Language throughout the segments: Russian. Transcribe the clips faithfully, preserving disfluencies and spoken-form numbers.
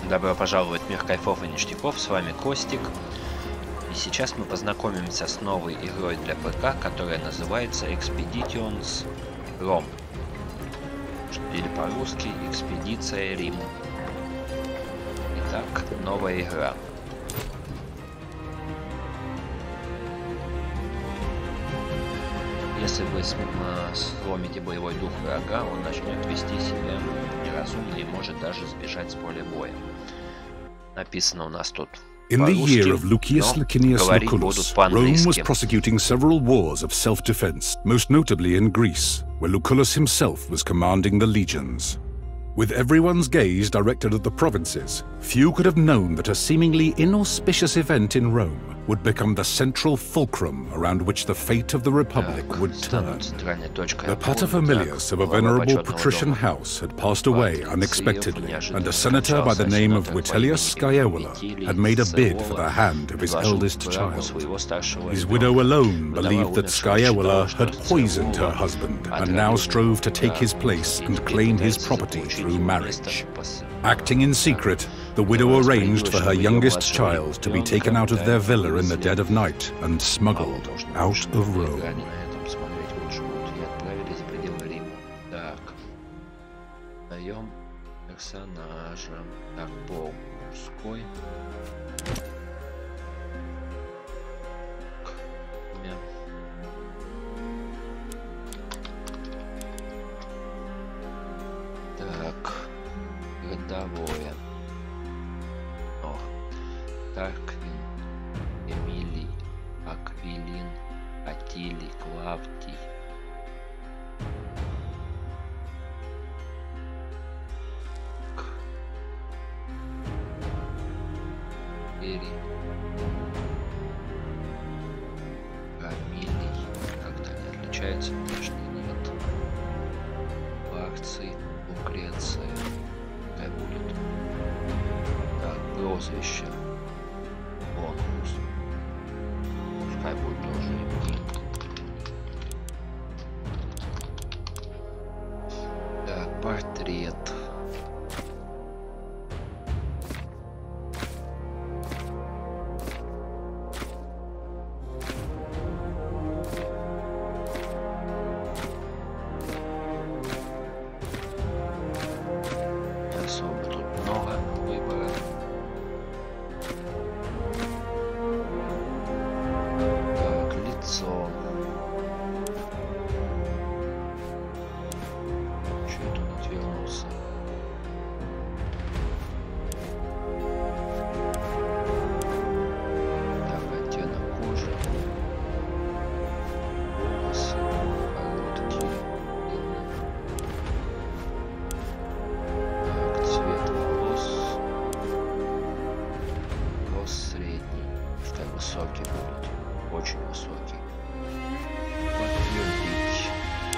Добро пожаловать в мир кайфов и ништяков, с вами Костик. И сейчас мы познакомимся с новой игрой для ПК, которая называется Expeditions Rome. Или по-русски Экспедиция Рим. Итак, новая игра. Если вы сломите боевой дух врага, он начнет вести себя неразумно и может даже сбежать с поля боя. Написано у нас тут. In the year of Lucius Licinius Lucullus, Rome was prosecuting several wars of self-defense, most notably in Greece, where Lucullus himself was commanding the legions. With everyone's gaze directed at the provinces, few could have known that a seemingly inauspicious event in Rome would become the central fulcrum around which the fate of the Republic would turn. The paterfamilias of a venerable patrician house had passed away unexpectedly, and a senator by the name of Vitellius Scaevola had made a bid for the hand of his eldest child. His widow alone believed that Scaevola had poisoned her husband and now strove to take his place and claim his property through marriage. Acting in secret, the widow arranged for her youngest child to be taken out of their villa in the dead of night and smuggled out of Rome. Рядовое. О, Тарквин, Эмилий, Аквилин, Атилий, Клавдий. Эрий, Камилий. Как-то они отличаются внешне? Нет. Ларций, Лукреция. Будет. Так, прозвище. Бонус. Пускай будет тоже Евгений. Так, портрет. Высокий будет, очень высокий. Подтвердить.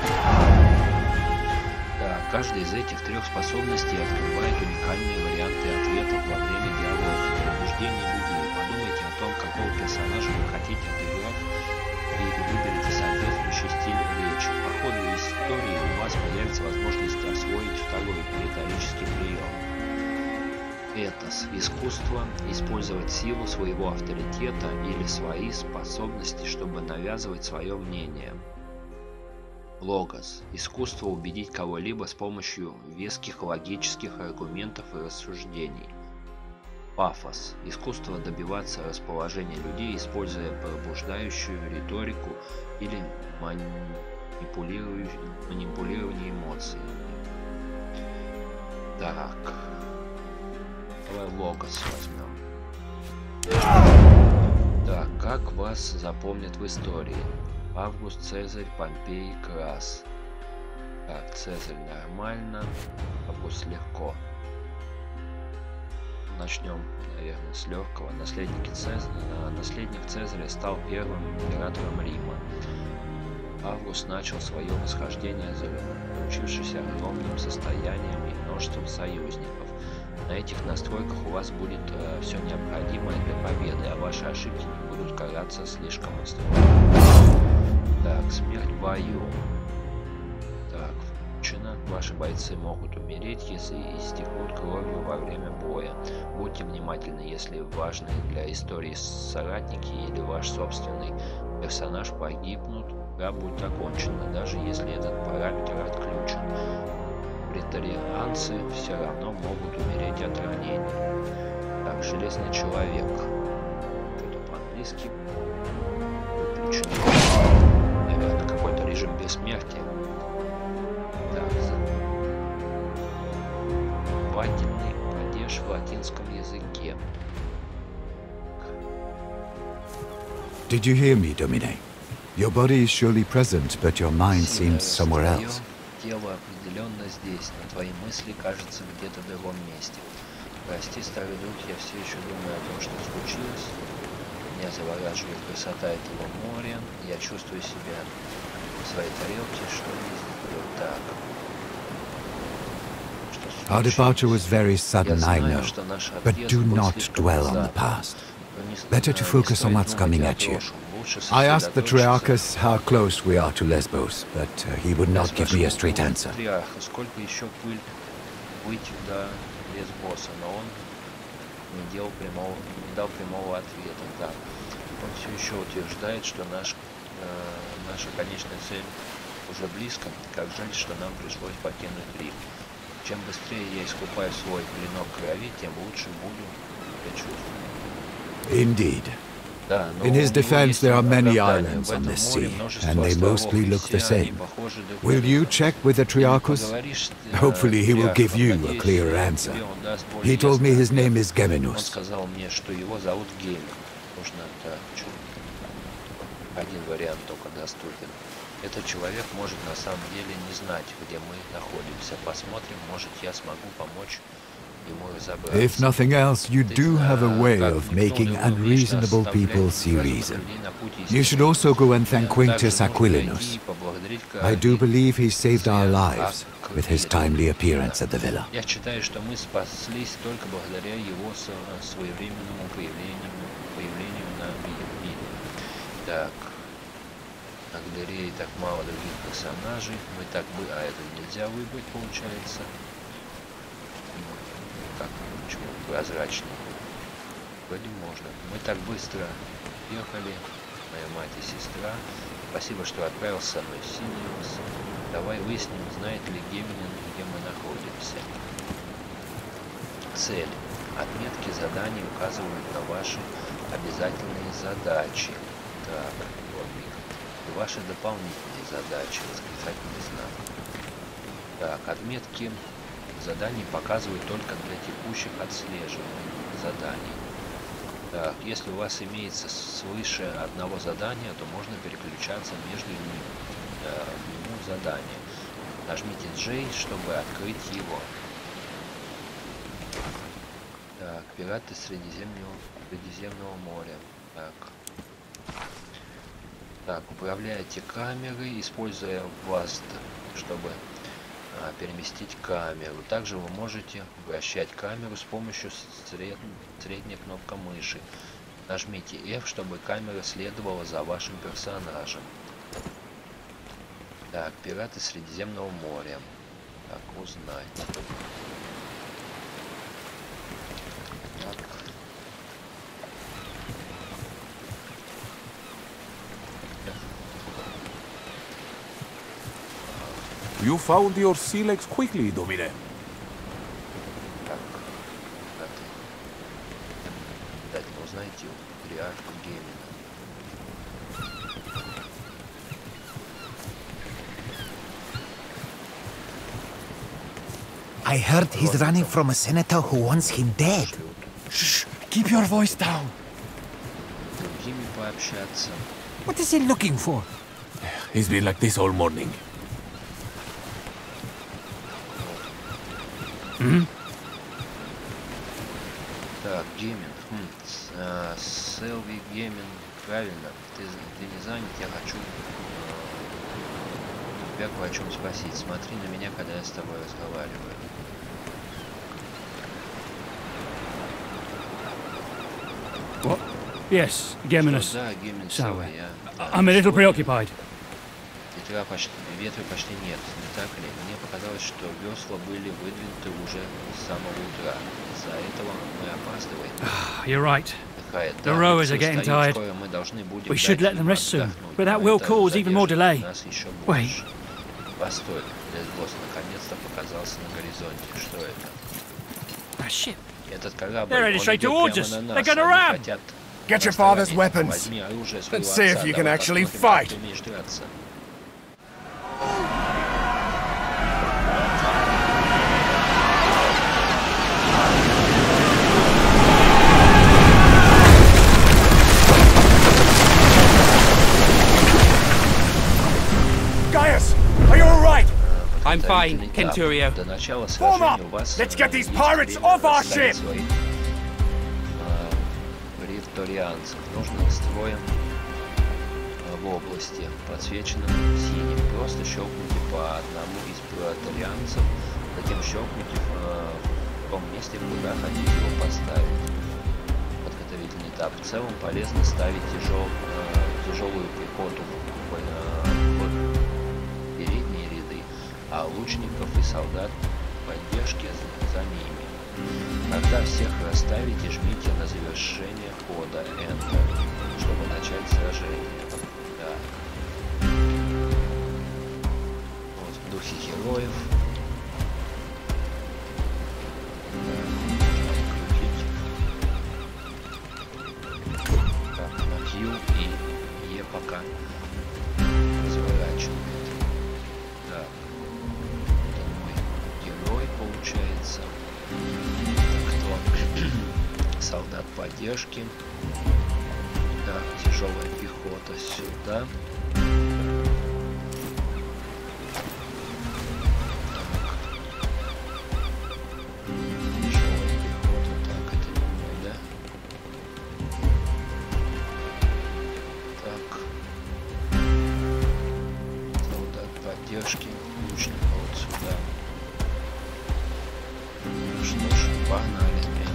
Да, каждая из этих трех способностей открывает уникальные варианты ответов во время диалога. При убеждении людей подумайте о том, какого персонажа вы хотите отыграть, и выберите соответствующий стиль речи. По ходу истории у вас появится возможность освоить второй риторический прием. Этос – искусство использовать силу своего авторитета или свои способности, чтобы навязывать свое мнение. Логос – искусство убедить кого-либо с помощью веских логических аргументов и рассуждений. Пафос – искусство добиваться расположения людей, используя пробуждающую риторику или манипулирование эмоциями. Так. Давай логос возьмем. Так, как вас запомнят в истории? Август, Цезарь, Помпей, Крас. Так, Цезарь нормально, Август легко. Начнем, наверное, с легкого. Наследник Цезаря, наследник Цезаря стал первым императором Рима. Август начал свое восхождение, заручившись огромным состоянием и множеством союзников. На этих настройках у вас будет э, все необходимое для победы, а ваши ошибки не будут караться слишком строго. Так, смерть в бою. Так, включено. Ваши бойцы могут умереть, если истекут кровью во время боя. Будьте внимательны, если важны для истории соратники или ваш собственный персонаж погибнут, игра будет окончена, даже если этот параметр отключен. Претарианцы все равно могут умереть от ранений. Так, Железный Человек. Что-то по-английски. Выключен. Наверное, какой-то режим бессмертия. Так, вательный падеж в латинском языке. Did you hear me, Domine? Your body is surely present, but your mind seems somewhere else. Тело определенно здесь, но твои мысли, кажется, где-то в другом месте. Прости, старый друг, я все еще думаю о том, что случилось. Меня завораживает красота этого моря. Я чувствую себя в своей тарелке, что не сделаю так. Our departure was very sudden, I know, but do not dwell on the past. Better to focus on what's coming at you. I asked the Triarchus how close we are to Lesbos, but uh, he would not give me a straight answer. Сколько еще пыль выйти до Лесбоса, но он не делал прямого, не дал прямого ответа. Да. Он все еще утверждает, что наш, э, наша конечная цель уже близко. Как жаль, что нам пришлось покинуть Рим. Чем быстрее я искупаю свой клинок крови, тем лучше буду себя чувствовать. Indeed. In his defense, there are many islands on this sea, and they mostly look the same. Will you check with the Triarchus? Hopefully he will give you a clearer answer. He told me his name is Geminus. Один вариант только доступен. Этот человек может на самом деле не знать, где мы находимся. Посмотрим, может, я смогу помочь ему разобраться. If nothing else, you do have a way of making unreasonable people see reason. You should also go and thank Quintus Aquilinus. I do believe he saved our lives with his timely appearance at the villa. Я считаю, что мы спаслись только благодаря его своевременному появлению, появлению на мире. Так. На галерее так мало других персонажей. Мы так бы... А это нельзя выбрать, получается. Как? Почему? Прозрачный. Вроде можно. Мы так быстро ехали. Моя мать и сестра. Спасибо, что отправился со мной Синиус. Давай выясним, знает ли Геминин, где мы находимся. Цель. Отметки заданий указывают на ваши обязательные задачи. Так, вот и ваши дополнительные задачи, восклицательный знак. Так, отметки заданий показывают только для текущих отслеживаний заданий. Так, если у вас имеется свыше одного задания, то можно переключаться между ними э, в меню задания. Нажмите J, чтобы открыть его. Так, пираты Средиземного, Средиземного моря. Так. Так, управляйте камерой, используя васт, чтобы а, переместить камеру. Также вы можете вращать камеру с помощью сред... средней кнопки мыши. Нажмите F, чтобы камера следовала за вашим персонажем. Так, пираты Средиземного моря. Так, узнать. Так. You found your sea legs quickly, Domine. Так, дайте узнайте Триарху Гемина. I heard he's running from a senator who wants him dead. Shh! Keep your voice down. Другими пообщаться. What is he looking for? He's been like this all morning. Mm-hmm. Так, Гемин. Хм. А, Селви Гемин. Правильно. Ты, ты не занят, я хочу тебя кое о чем спросить. Смотри на меня, когда я с тобой разговариваю. What? Yes, Geminus. Да, Гемин, So, я, I'm a little preoccupied. ветра почти, ветра почти нет, не так ли? Мне показалось, что весла были выдвинуты уже с самого утра. Из-за этого мы опаздываем. You're right. The rowers are getting tired. We should let them rest soon, but that will cause even more delay. Wait. Постой, Лесбос наконец-то показался на горизонте. Что это? A ship. Этот корабль. They're headed straight towards us. They're gonna ram. Get your father's weapons. Let's see if you can actually fight. Gaius, are you all right? I'm fine, Kenturio. Form up! Let's get these pirates off our ship! Приторианцев. Нужно строем в области, подсвеченным синим. Просто щелкните по одному из приторианцев, затем щелкните в, в том месте, куда хотите его поставить. Подготовительный этап. В целом полезно ставить тяжел, э, тяжелую пехоту в, э, в передние ряды, а лучников и солдат поддержки за, за ними. Когда всех расставите, жмите на завершение хода Enter, чтобы начать сражение. Да. Вот в духе героев. Так, на Q и E пока разворачивает. Да. Это мой герой получается. Солдат поддержки. Да, тяжелая пехота сюда. Так. Тяжелая пехота. Так, это не мой, да? Так. Солдат поддержки. Лучника вот сюда. Что ж, погнали.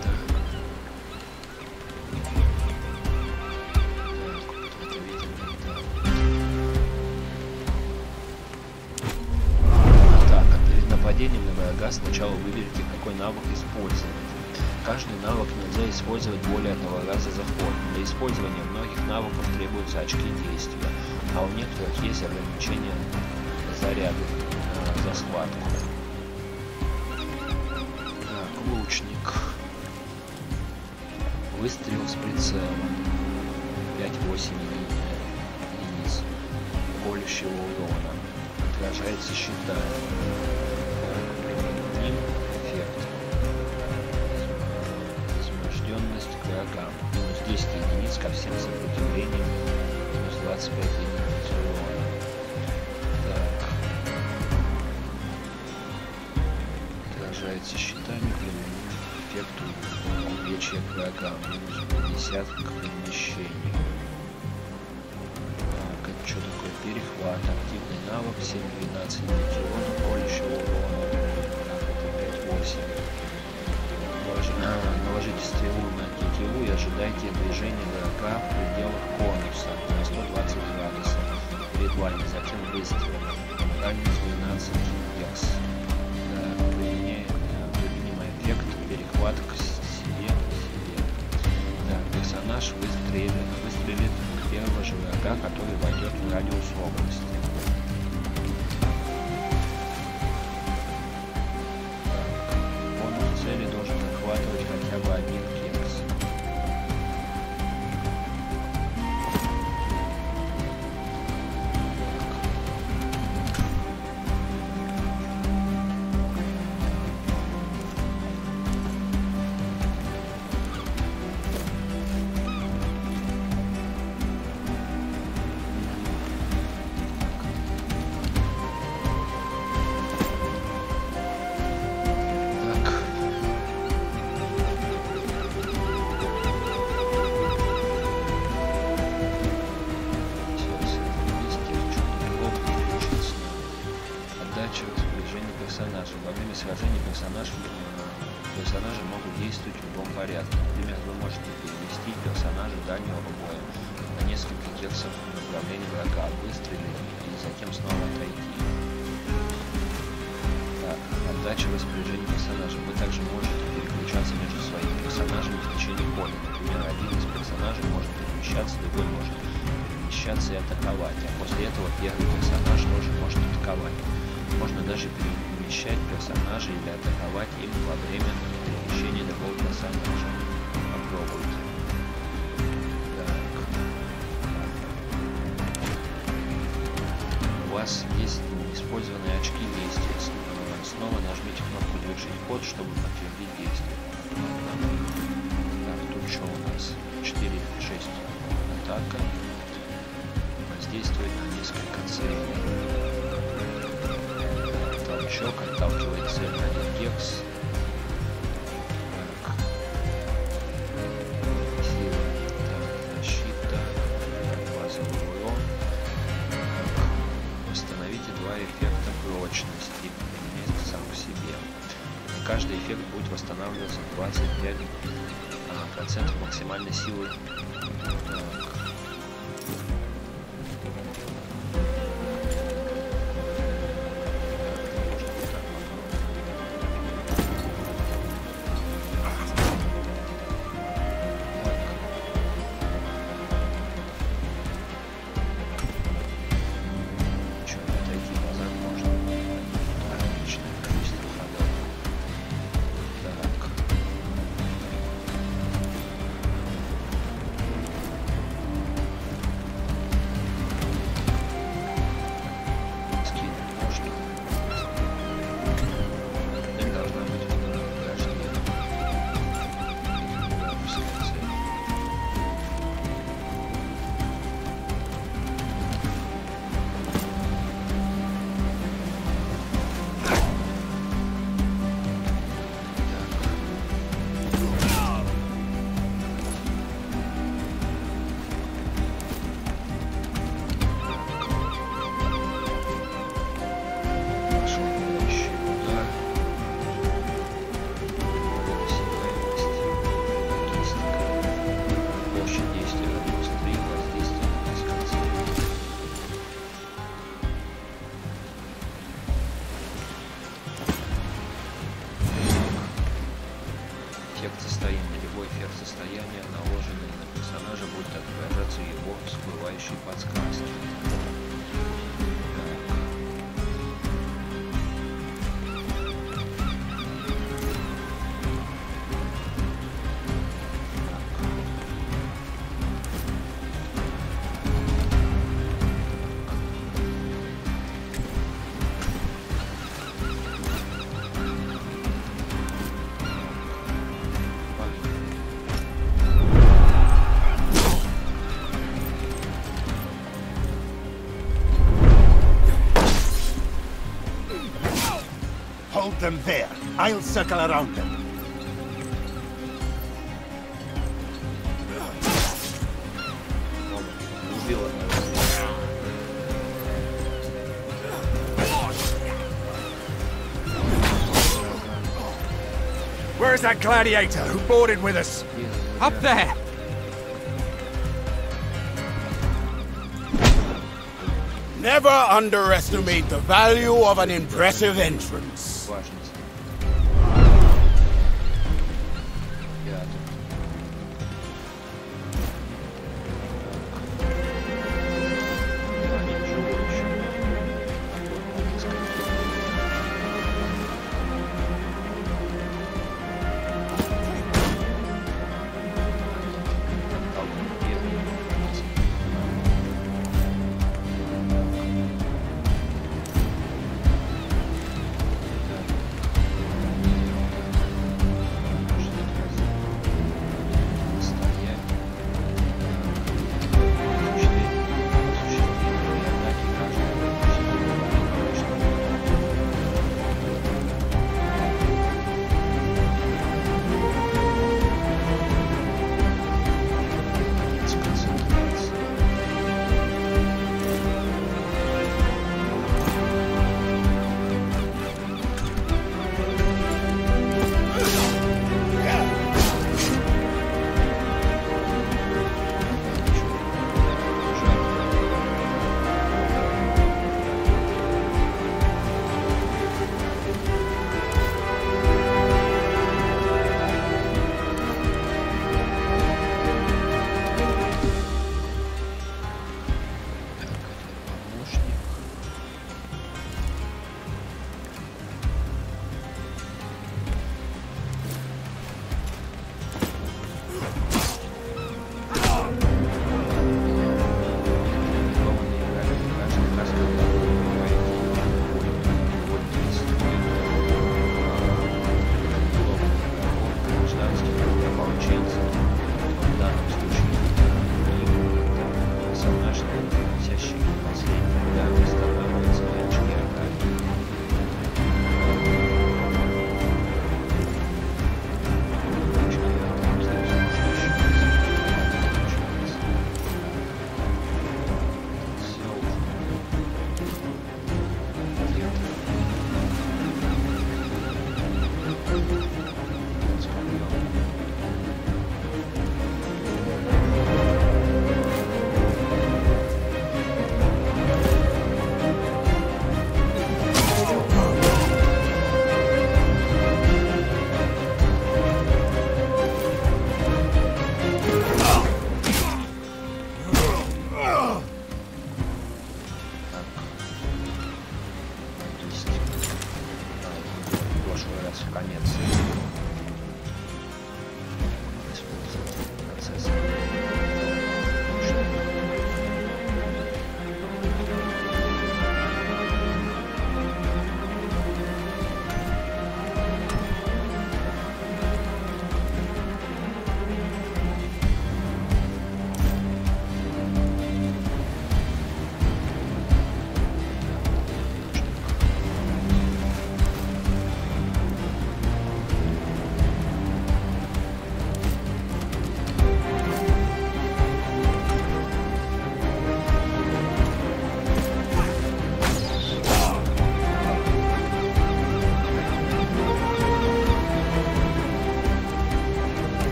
На врага сначала выберите, какой навык использовать. Каждый навык нельзя использовать более одного раза за ход. Для использования многих навыков требуются очки действия, а у некоторых есть ограничения заряда э, за схватку. Так, лучник. Выстрел с прицелом. пять-восемь единиц. Колющего урона. Отражается щитами. Эффект. Возбужденность к врагам. Минус десять единиц ко всем сопротивлениям. Минус двадцать пять единиц урона. Так. Отражается щитами. Эффект увечья к врагам. Минус пятьдесят к перемещению. Так, это что такое? Перехват. Активный навык. семь-двенадцать единиц урона. Колющего урона. Наложите стрелу на тетиву и ожидайте движения врага в пределах конуса на сто двадцать градусов перед вами, затем выстрел. Дальность двенадцать гекс. Применимый эффект перехват к себе. себе. Так, персонаж выстрелит, выстрелит в первого же врага, который войдет в радиус области. Хотя бы один кекс. Персонажи могут действовать в любом порядке. Например, вы можете перевести персонажа дальнего боя на несколько гексов в направлении врага, выстрелить и затем снова отойти. Так, отдача распоряжения персонажа. Вы также можете переключаться между своими персонажами в течение поля. Например, один из персонажей может перемещаться, другой может перемещаться и атаковать, а после этого первый персонаж тоже может атаковать. Можно даже перемещать персонажа или атаковать им во время перемещения другого персонажа. Попробуйте. Так. У вас есть неиспользованные очки действия. Снова нажмите кнопку «Завершить ход», чтобы подтвердить действие. Так, тут что у нас? четыре шесть атака. Воздействует на несколько целей. Толчок отталкивает цель на один гекс. Так. Сила. Так, защита. Базовый урон. Так. Восстановите два эффекта прочности. Применяйте сам к себе. Каждый эффект будет восстанавливаться двадцать пять процентов максимальной силы. Так. Эффект состояния. Любой эффект состояния, наложенный на персонажа, будет отображаться его всплывающей подсказки. Hold them there. I'll circle around them. Where's that gladiator who boarded with us? Up there! Never underestimate the value of an impressive entrance.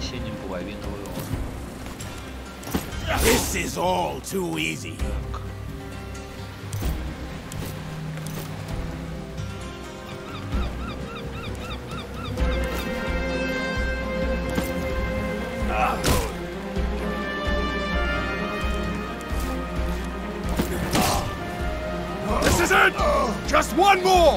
нанесением половины урона. This is all too easy. This is it! Just one more!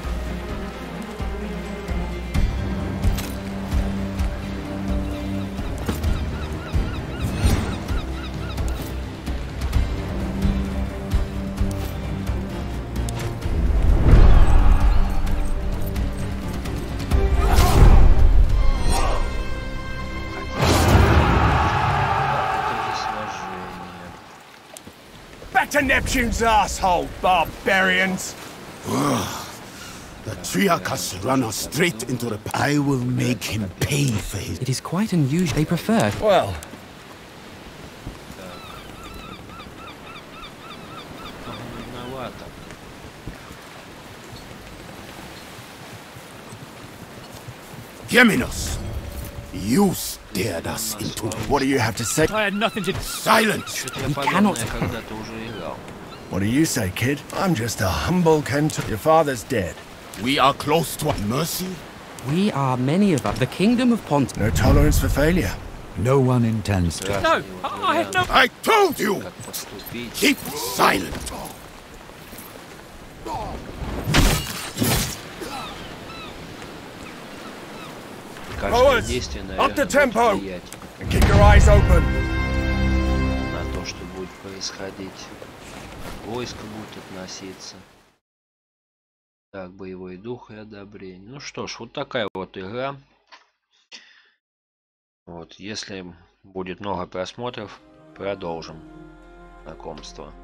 To Neptune's asshole, barbarians! The Triarchus run us straight into the... I will make him pay for his... It is quite unusual. They prefer... Well... Geminos! You stared us into... What do you have to say? I had nothing to... Silence! We cannot... What do you say, kid? I'm just a humble Kent. Your father's dead. We are close to mercy. We are many of us. The kingdom of Pont. No tolerance for failure. No one intends to. No, I, I have no... I told you! Keep silent! Forwards! Up the tempo! And keep your eyes open! На то, что будет происходить. Войско будет относиться. Так, боевой дух и одобрение. Ну что ж, вот такая вот игра. Вот, если будет много просмотров, продолжим знакомство.